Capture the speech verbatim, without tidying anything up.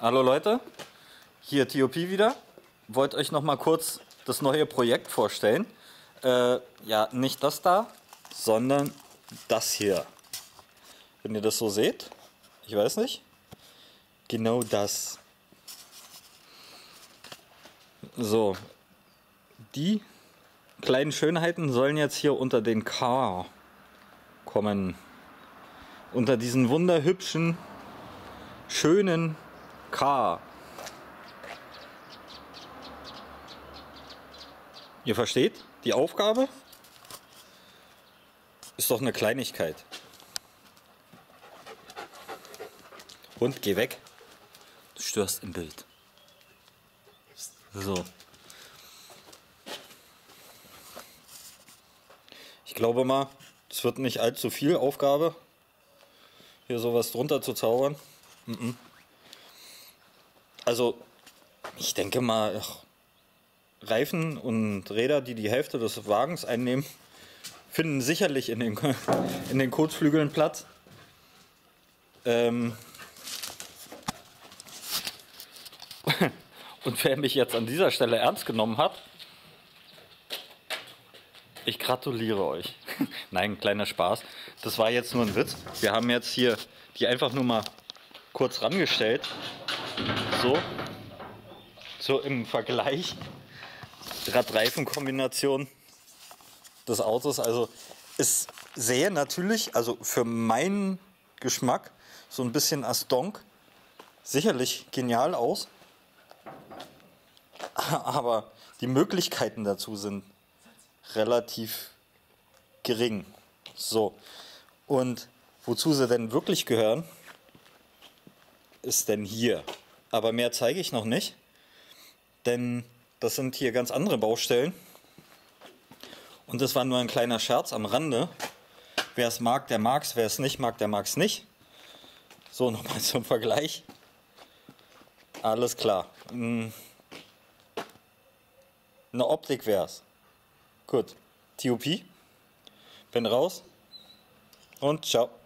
Hallo Leute, hier T O P wieder. Wollte euch noch mal kurz das neue Projekt vorstellen. Äh, ja, nicht das da, sondern das hier. Wenn ihr das so seht, ich weiß nicht, genau das. So, die kleinen Schönheiten sollen jetzt hier unter den Car kommen. Unter diesen wunderhübschen, schönen K. Ihr versteht? Die Aufgabe ist doch eine Kleinigkeit. Und geh weg. Du störst im Bild. So. Ich glaube mal, es wird nicht allzu viel Aufgabe, hier sowas drunter zu zaubern. Also, ich denke mal, ach, Reifen und Räder, die die Hälfte des Wagens einnehmen, finden sicherlich in den, in den Kotflügeln Platz. Ähm und wer mich jetzt an dieser Stelle ernst genommen hat, ich gratuliere euch. Nein, kleiner Spaß. Das war jetzt nur ein Witz. Wir haben jetzt hier die einfach nur mal kurz rangestellt. So. So im Vergleich. Rad-Reifen-Kombination des Autos. Also es sähe natürlich, also für meinen Geschmack, so ein bisschen Astonk sicherlich genial aus. Aber die Möglichkeiten dazu sind relativ gering. So. Und wozu sie denn wirklich gehören, ist denn hier. Aber mehr zeige ich noch nicht, denn das sind hier ganz andere Baustellen. Und das war nur ein kleiner Scherz am Rande. Wer es mag, der mag es. Wer es nicht mag, der mag es nicht. So, nochmal zum Vergleich. Alles klar. Eine Optik wäre es. Gut. T O P. Bin raus. Und ciao.